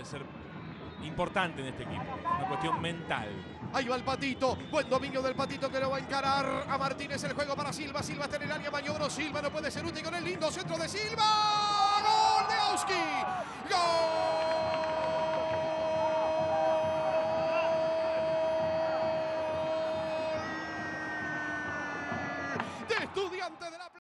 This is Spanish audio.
ser importante en este equipo. Una cuestión mental. Ahí va el Patito. Buen dominio del Patito que lo va a encarar a Martínez. El juego para Silva. Silva está en el área. Maniobro. Silva no puede ser útil con el lindo centro de Silva. ¡Gol de Auski! ¡Gol! De Estudiante de La Plata.